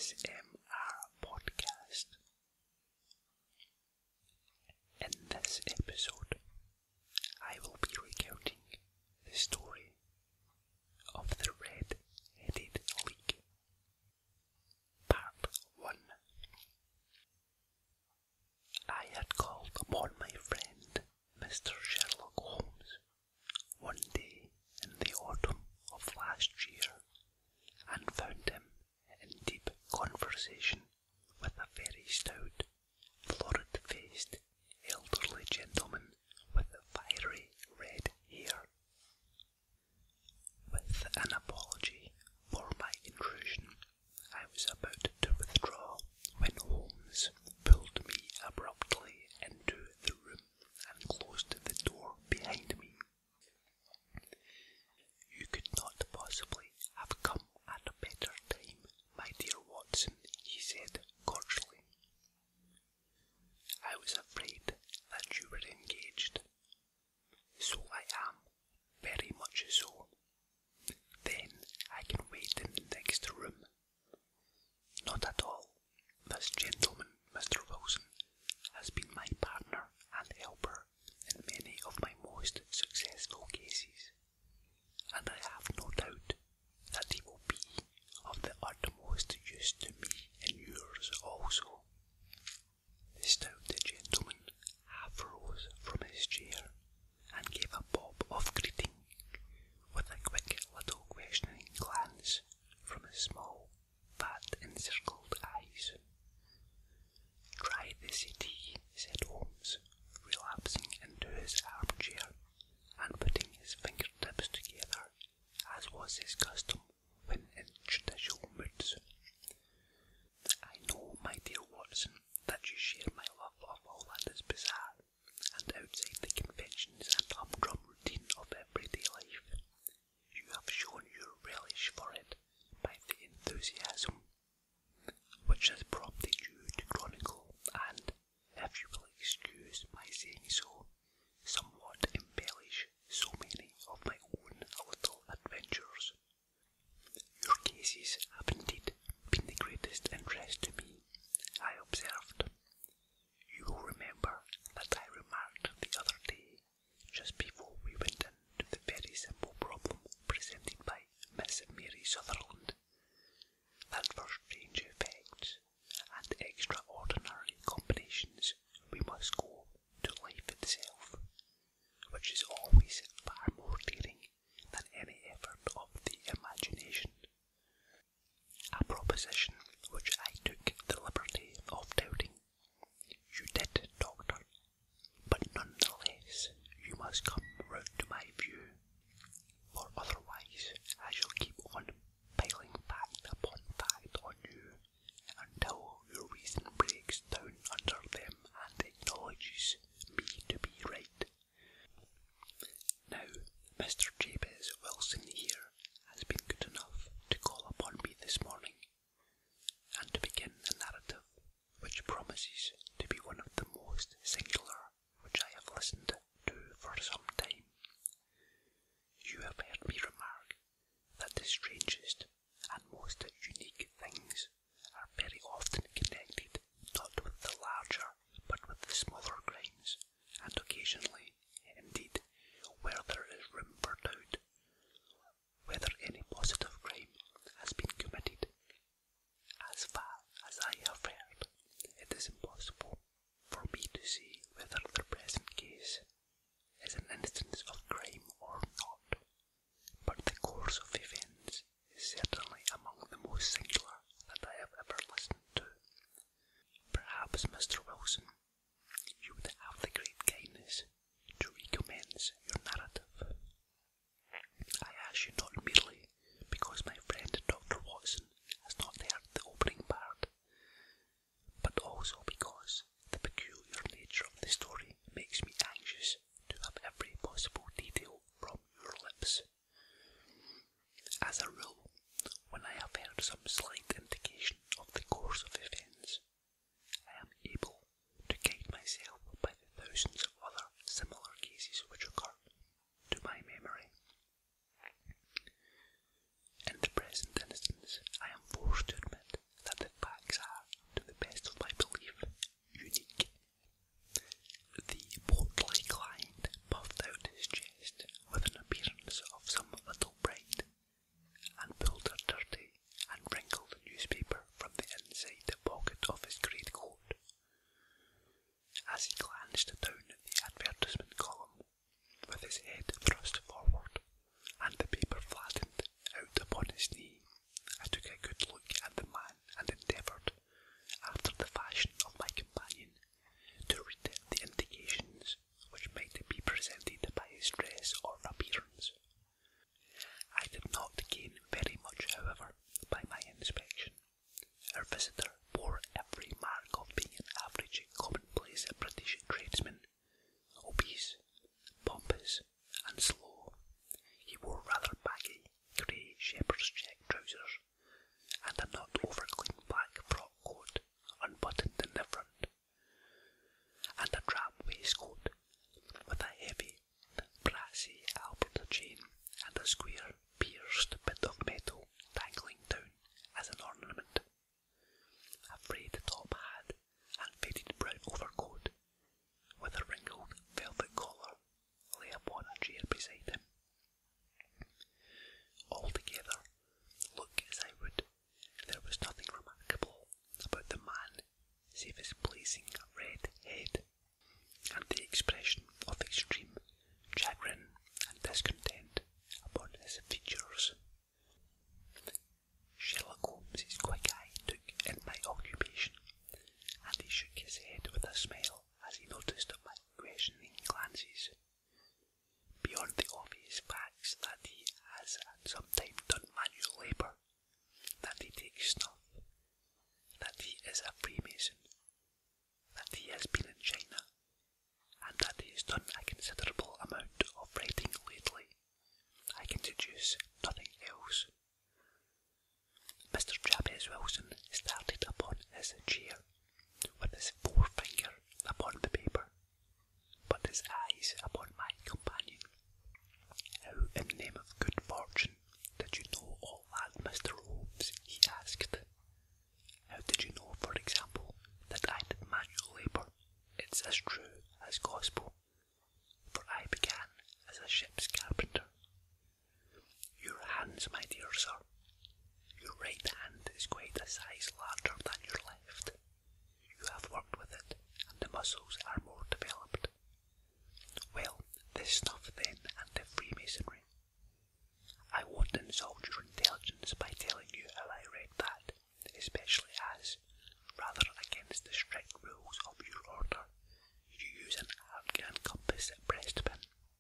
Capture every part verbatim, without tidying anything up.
S M R podcast. In this episode, I will be recounting the story of the red-headed leak. Part one. I had called upon my friend, Mister Sherlock Holmes, one day in the autumn of last year, and found him in deep conversation with a very stout, florid-faced, elderly gentleman with fiery red hair. With an apology for my intrusion, I was about to withdraw when Holmes pulled me abruptly into the room and closed the door behind me. "You could not possibly have come at a better time, my dear Watson," he said cordially. "I was afraid that you were engaged." "So I am, very much so." "Then I can wait in the next room." "Not at all. This gentleman, Mister Wilson, has been my partner and helper in many of my most successful cases, and I have no doubt that he will be of the utmost use to me in yours also." The stout gentleman half rose from his chair and gave a bob of greeting, with a quick little questioning glance from his small, fat, encircled eyes. "Try the settee," said Holmes, relapsing into his armchair and putting his fingertips together, as was his custom when in judicial moods. "I know, my dear Watson, that you share my love of all that is bizarre and outside the conventions and humdrum routine of everyday life. You have shown your relish for it by the enthusiasm which has prompted you to chronicle and, if you will excuse my saying so, somewhat embellish so many of my own little adventures. Your cases have indeed been the greatest interest to me," I observed. "You will remember that I remarked the other day, just before we went into the very simple problem presented by Miss Mary Sutherland, that for strange effects and extraordinary combinations we must go to life itself, which is always far more daring than any effort of the imagination. A proposition which I took the liberty of doubting. You did, Doctor, but none the less you must come round to my view, for otherwise I shall keep on piling fact upon fact on you until your reason breaks down under them and acknowledges me to be right. Now, Mister Jabez Wilson here has been good enough to call upon me this morning, and to begin a narrative which promises to be one of the most singular which I have listened to for some time. You have heard me remark that the strangest and most unique things are very often connected not with the larger but with the smaller crimes, and occasionally, indeed, where there is room for doubt whether any positive crime has been committed. As far as I have heard, it is impossible for me to say whether the present case is an instance of crime or not, but the course of events is certainly among the most singular that I have ever listened to. Perhaps, Mister Wilson, you would have the great kindness to recommence your narrative. I ask you not merely because my friend Doctor Watson has not heard the opening part, but also because the peculiar nature of the story makes me anxious to have every possible detail from your lips. As a rule, when I have heard some slight indication of the course of events, I am able to guide myself by the thousands of other similar cases which occur to my memory. In the present instance, I am forced to admit that the size larger than your left. You have worked with it, and the muscles are more developed. Well, this stuff then and the Freemasonry. I won't insult your intelligence by telling you how I read that, especially as, rather against the strict rules of your order, you use an arc and compass breastpin.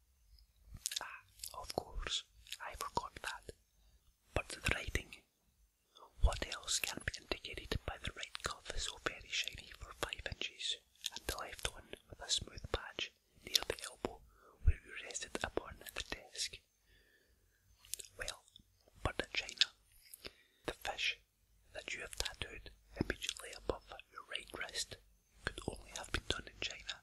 Ah, of course, I forgot that. But the writing. What else can be indicated by the right cuff so very shiny for five inches, and the left one with a smooth patch near the elbow where you rested upon the desk? Well, but the China, the fish that you have tattooed immediately above your right wrist, could only have been done in China.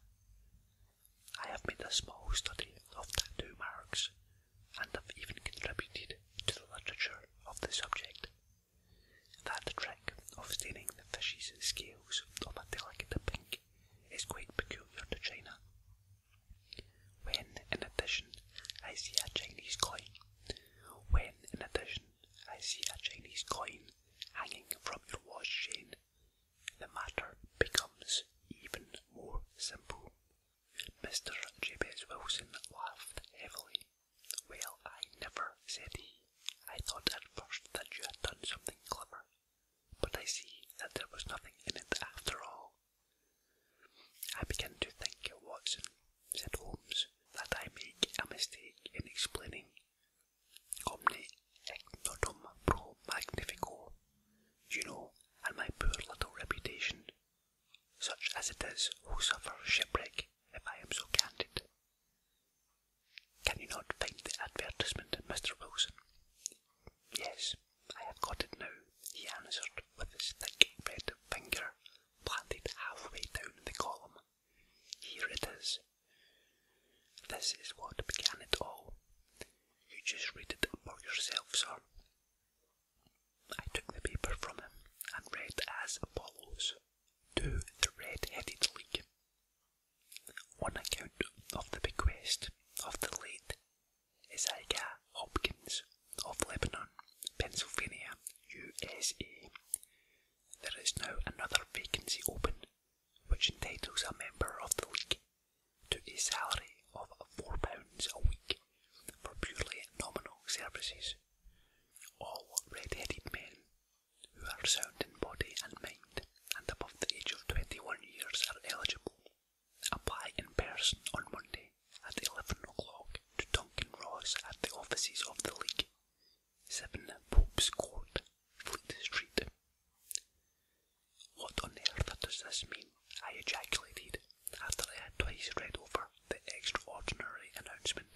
I have made a small study of tattoo marks, and have even contributed to the literature of the subject. That trick of staining the fish's scales of a delicate pink is quite peculiar to China. When, in addition, I see a Chinese coin, when, in addition, I see a Chinese coin hanging from your watch chain, the matter becomes even more simple. Mister Jabez Wilson laughed heavily. Well, I never, said he. I thought at first that you had done something clever, but I see that there was nothing in it after all. I begin to think, Watson, said Holmes, that I make a mistake in explaining omne ignotum pro magnifico, you know, and my poor little reputation, such as it is, will suffer shipwreck if I am so candid. Can you not find the advertisement, Mister Wilson? Yes, I have got it now, he answered, with his thick red finger planted halfway down the column. Here it is. This is what began it all. You just read it for yourself, sir. I took the paper from him and read as follows. To the Red-Headed League. On account of the bequest of the late Isaiah Hopkins of Lebanon, Pennsylvania, U S A, there is now another vacancy open, which entitles a member of the League to a salary of four pounds a week for purely nominal services. All red-headed men who are sound in body and mind and above the age of twenty-one years are eligible. Apply in person on Monday at eleven o'clock to Duncan Ross at the offices of the League, seven Pope's Court, Fleet Street. What on earth does this mean? I ejaculated, after I had twice read over the extraordinary announcement.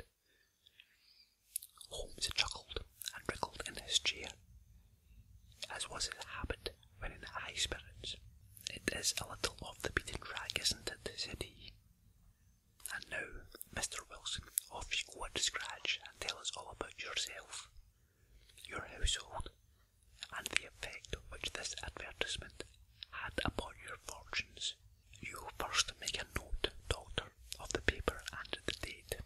Holmes chuckled and wriggled in his chair, as was his habit when in high spirits. It is a little off the beaten track, isn't it? Said he. And now, Mister Wilson, off you go at scratch and tell us all about yourself, your household, and the effect which this advertisement had upon your fortunes. You first make a note, Doctor, of the paper and the date.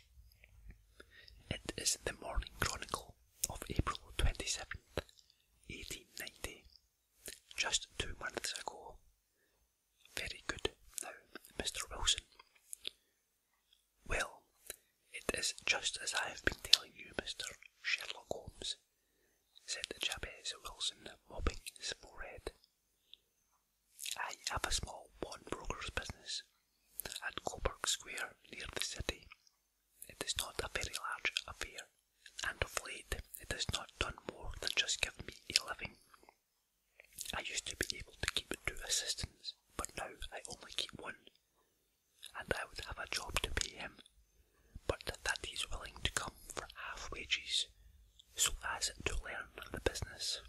It is the Morning Chronicle of April twenty-seventh, eighteen ninety, just two months ago. Very good. Now, Mister Wilson. Well, it is just as I have been telling you, Mister Sherlock Holmes, said Jabez Wilson, mopping his forehead. I have a small pawnbroker's business at Coburg Square near the city. It is not a very large affair, and of late it has not done more than just give me a living. I used to be able to keep two assistants, but now I only keep one, and I would have a job to pay him, but that he's willing to come for half wages, so as to learn the business.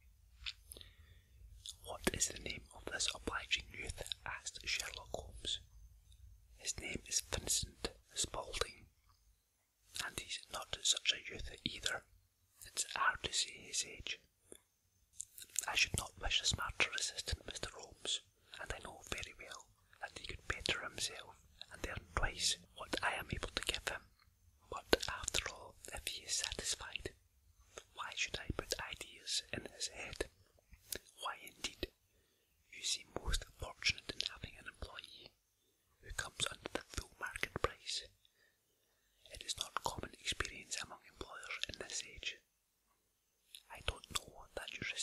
What is the name of this obliging youth? Asked Sherlock Holmes. His name is Vincent Spaulding, and he's not such a youth either. It's hard to say his age. I should not wish a smarter assistant, Mister Holmes, and I know very well that he could better himself and earn twice what I am able to give him. But after all, if he is satisfied, why should I put ideas in his head? Why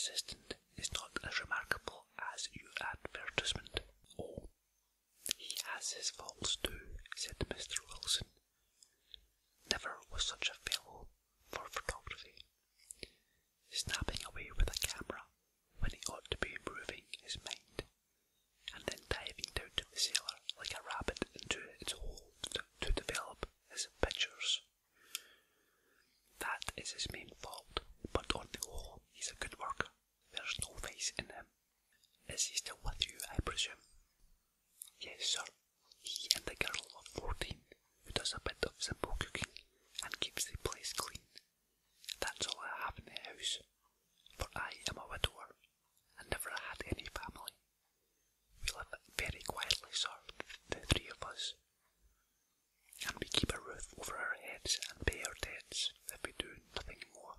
assistant is not as remarkable as your advertisement. Oh, he has his faults too, said Mister Wilson. Never was such a fellow for photography. Snapping away with a camera when he ought to be improving his mind, and then diving down to the cellar like a rabbit into its hole to, to develop his pictures. That is his main fault, but on the whole he's a good worker. There's no vice in him. Is he still with you, I presume? Yes, sir. He and a girl of fourteen who does a bit of simple cooking and keeps the place clean. That's all I have in the house, for I am a widower and never had any family. We live very quietly, sir, the three of us, and we keep a roof over our heads and pay our debts if we do nothing more.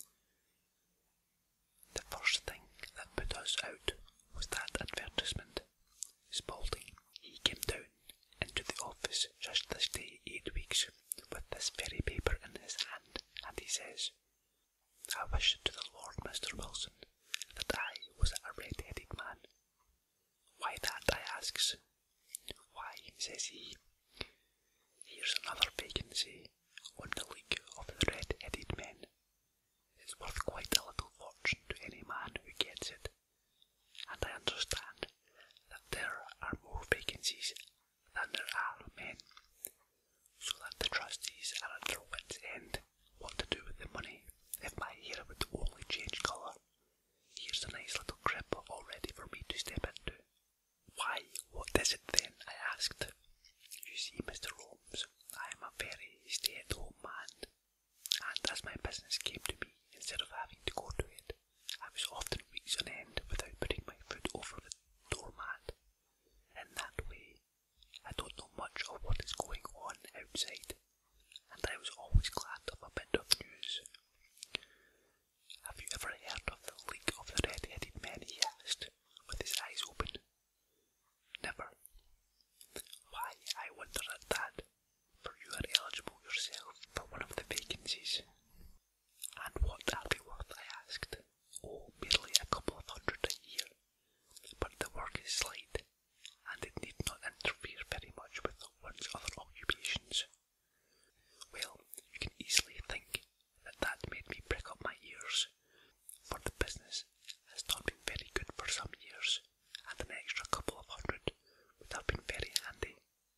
The first thing that put us out was that advertisement. Spaulding, he came down into the office just this day eight weeks with this very paper in his hand, and he says, I wish to the Lord, Mister Wilson, that I was a red-headed man. Why that, I asks. Why, says he, here's another vacancy on the League of the Red-Headed Men. It's worth quite a little fortune to any man who gets it, and I understand that there are more vacancies than there are men, so that the trustees are at their wits' end what to do with the money if my hair would only change colour. Here's a nice little crib all ready for me to step into. Why, what is it then? I asked. You see, Mister Holmes, I am a very stay-at-home man, and as my business came to me instead of having to go to it, I was often weeks on end without putting my foot over the doormat. In that way, I don't know much of what is going on outside, and I was always glad of a bit of news. Have you ever heard of the League of the Red-Headed Men? He asked, with his eyes open. Never. Why, I wonder at that, for you are eligible yourself for one of the vacancies. And what are they worth? I asked. Oh, merely a couple of hundred a year, but the work is slight, and it need not interfere very much with one's other occupations. Well, you can easily think that that made me prick up my ears, for the business has not been very good for some years, and an extra couple of hundred would have been very handy.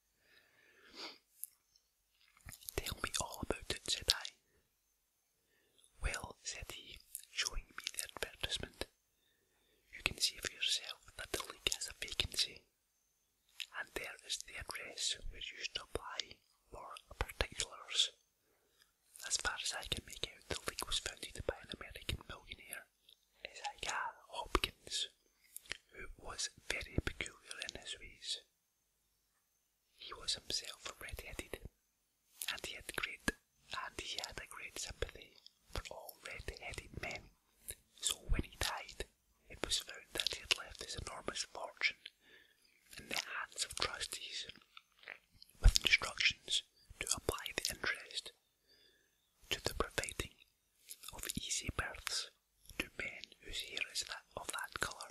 Tell me all about it, said I. Well, said he, showing me the advertisement, you can see for yourself that the League has a vacancy, and there is the address where you should apply for particulars. As far as I can make out, the League was founded by an American millionaire, Isaiah Hopkins, who was very peculiar in his ways. He was himself red-headed, and he had great, and he had a great sympathy for all red-headed men. So when he died, it was found that he had left his enormous fortune in the hands of trustees, with instructions to apply the interest to the providing of easy berths to men whose hair is that of that colour.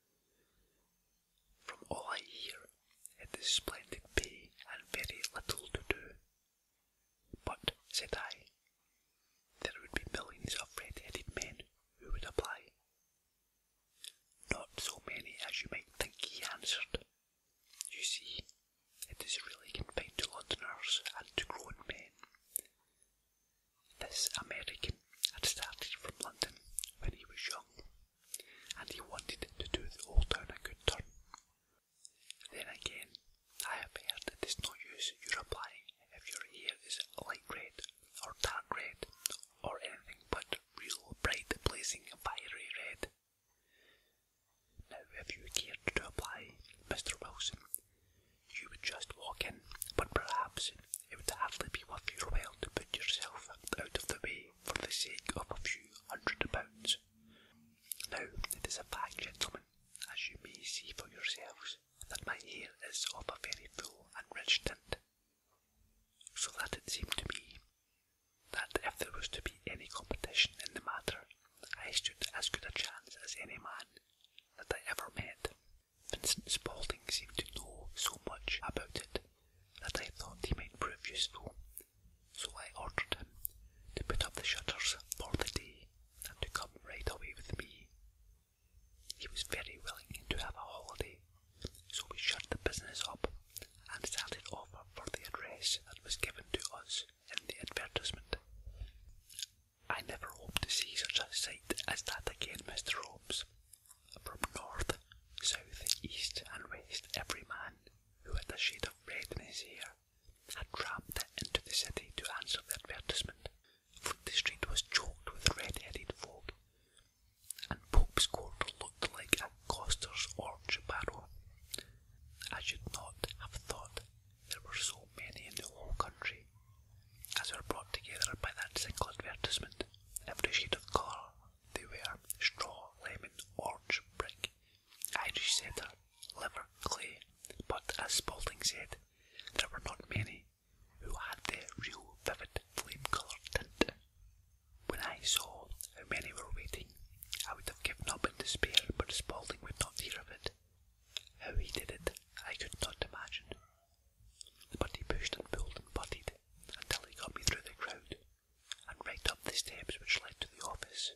From all I hear, it is splendid pay and very little to do. But, said I, there would be millions of red-headed men who would apply. Not so many as you might think, he answered. You see, it is really confined to Londoners and to grown men. This American had started from London when he was young, and he wanted to do the old town a good turn. Then again, I have heard it is no use your applying if your hair is light red or dark red or anything but real bright blazing fiery red. Now if you cared to apply, Mister Wilson, you would just walk in, but perhaps it would hardly be worth your while to put yourself out of the way for the sake of a few hundred pounds. Now it is a fact, gentlemen, as you may see for yourselves, that my hair is of a very full and rich tint, so that it seemed to me that if there was to be any competition in the matter, I stood as good a chance He was very willing to have a holiday, so we shut the business up and started off for the address that was given to us in the advertisement. I never hope to see such a sight as that again, Mister Holmes. From north, south, east and west, every man who had a shade of red in his hair had tramped into the city to answer the advertisement. Fleet Street was choked with red-headed folk, and Pope's Court looked like a coster's orange barrow. I should not have thought there were so many in the whole country as were brought together by that single advertisement. Every shade of colour they were: straw, lemon, orange, brick, Irish setter, liver, clay. But as Spalding said, there were not many who had the real vivid flame-coloured tint. When I saw how many were waiting, I would have given up in despair, but Spalding would not hear of it. How he did it, I could not imagine. But he pushed and pulled and butted until he got me through the crowd and right up the steps which led to the office.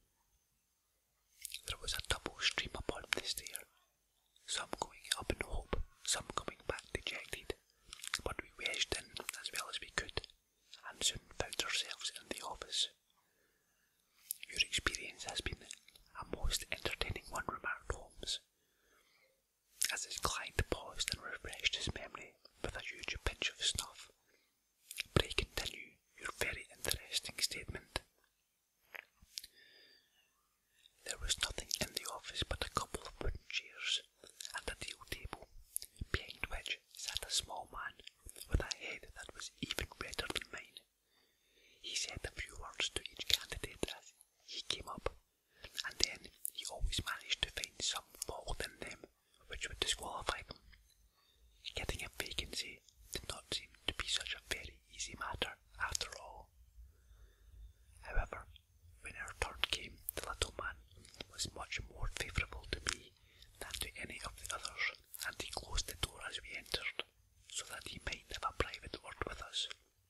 There was a double stream upon the stair, some going up in hope, some coming back dejected, but we wedged in as well as we could, and soon found ourselves in the office. Your experience has been a most entertaining one, remarked Holmes, as his client paused and refreshed his memory with a huge pinch of snuff. Pray continue your very interesting statement. There was nothing in the office but a couple of wooden chairs and a deal table, behind which sat a small man with a head that was even redder than mine. He said a few words to each candidate as he came up, and then he always managed to find some fault in them which would disqualify them. Getting a vacancy did not seem to be such a very easy matter after all. However, when our turn came, the little man was much more favourable to me than to any of the others, and he closed the door as we entered, so that he might have a private word with us.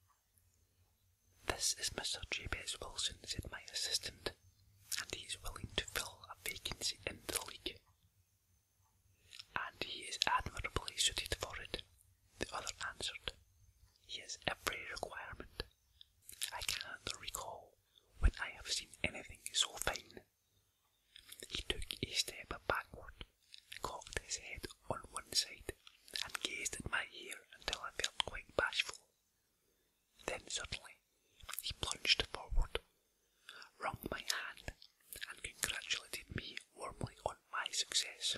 This is Mister Jabez Wilson, said my assistant, and he is willing to fill a vacancy in the league. And he is admirably suited for it, the other answered. He has every requirement. I cannot recall when I have seen anything so fine. He took a step backward, cocked his head on one side, and gazed at my hair until I felt quite bashful. Then suddenly he plunged forward, wrung my hand, and congratulated me warmly on my success.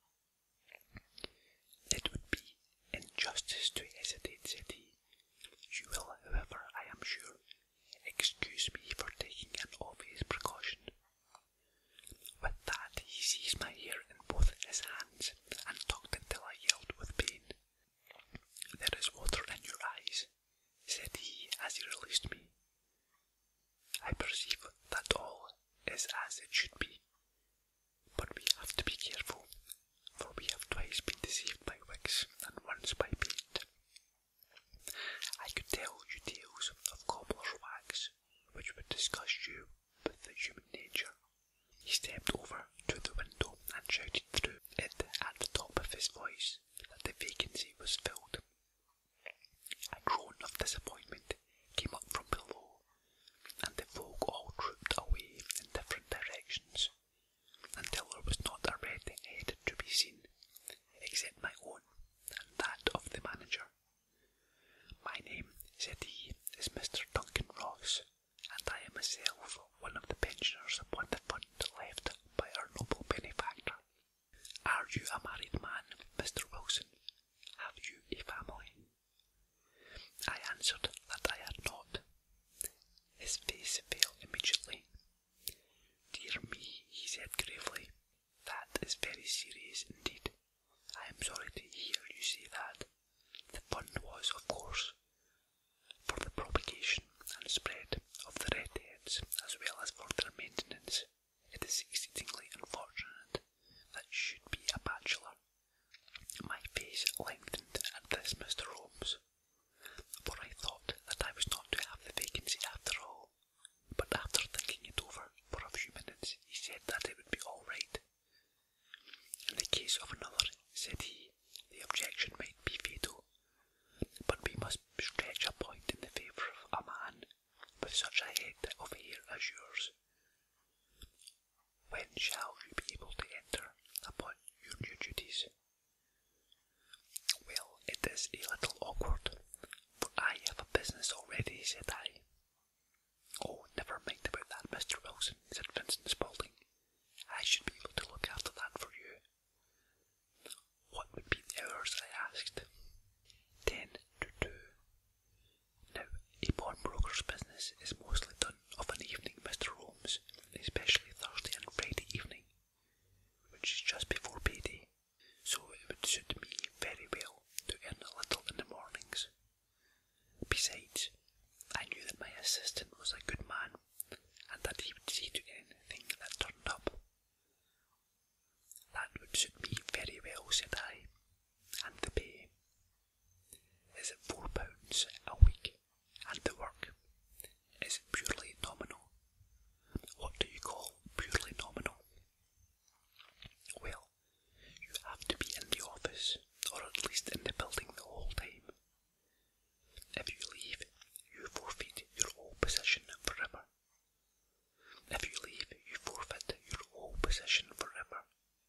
It would be injustice to hesitate, said he. You will, however, I am sure, excuse me for taking an obvious precaution. With that he seized my hair in both his hands and tugged until I yelled with pain. There is water in your eyes, said he as he released me. I perceive that all is as it should be, but we have to be careful, for we have twice been deceived by wicks and once by paint. I could tell you tales of cobbler's wax which would disgust you with the human nature. He stepped over to the window and shouted through it at the top of his voice that the vacancy was filled. A groan of disappointment came up from below, and the folk all trooped away in different directions, until there was not a red head to be seen, except my own and that of the manager. My name, said he, is Mister Duncan Ross, and I am myself one of the pensioners upon the fund left by our noble benefactor. Are you a married man, Mister Wilson? Have you a family? I answered that I had not. His face fell immediately. Dear me, he said gravely, that is very serious indeed. I am sorry to hear you say that. The fund was, of course, for the propagation and spread of the redheads, as well as for their maintenance. It is exceedingly unfortunate that you should be a bachelor. My face lengthened at this, Mister Holmes, for I thought that I was not to have the vacancy after all. But after thinking it over for a few minutes, he said that it would be all right. advice of another, said he, the objection might be fatal, but we must stretch a point in the favour of a man with such a head of hair as yours. When shall you be able to enter upon your new duties? Well, it is a little awkward, for I have a business already, said I. Oh, never mind about that, Mister Wilson, said Vincent Spaulding. I should be able to look after that for you. What would be the hours, I asked. Ten to two. Now, a pawnbroker's business is mostly done of an evening, Mister Holmes, especially Thursday and Friday evening, which is just before payday, so it would suit me very well to earn a little in the mornings. Besides, I knew that my assistant was a good man, and that he would see to anything that turned up. That would suit me very well, said I. And the pay? Is it four pounds a week? And the work? Is it purely nominal? What do you call purely nominal? Well, you have to be in the office, or at least in the building the whole time. If you leave, you forfeit your whole position forever. If you leave, you forfeit your whole position forever.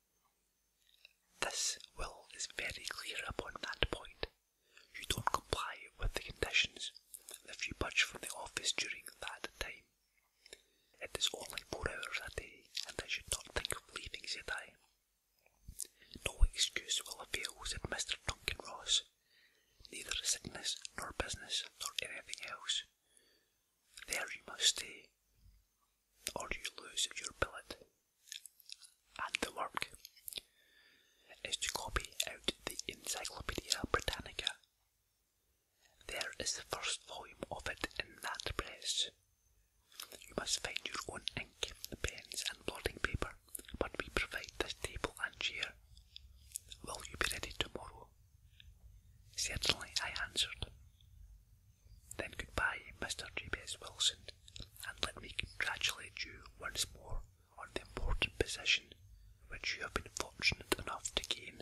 This will is very clear upon that point. You don't comply with the conditions if you budge from the office during that time. It is only four hours a day, and I should not think of leaving, said I. No excuse will avail, said Mister Duncan Ross. Neither sickness, nor business, nor anything else. There you must stay, or you lose your billet. And the work is to copy out the Encyclopedia Britannica. There is the first volume of it in that press. You must find your own ink, pens and blotting paper, but we provide this table and chair. Will you be ready tomorrow? Certainly, I answered. Then goodbye, Mister Jabez Wilson, and let me congratulate you once more on the important position which you have been fortunate enough to gain.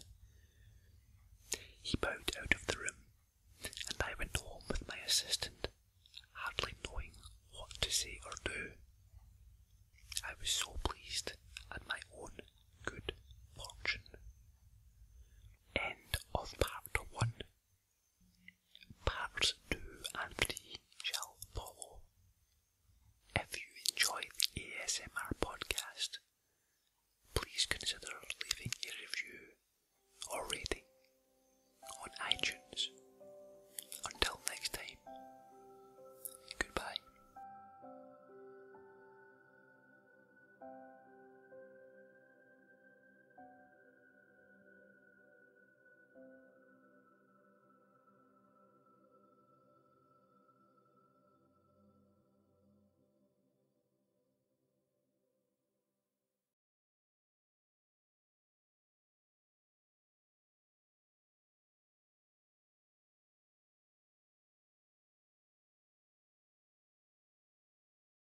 He bowed out of the room, and I went home with my assistant, hardly knowing what to say or do. I was so pleased at my own good fortune. End of part one. Parts two and three shall follow. If you enjoy the A S M R podcast, please consider leaving a review or rating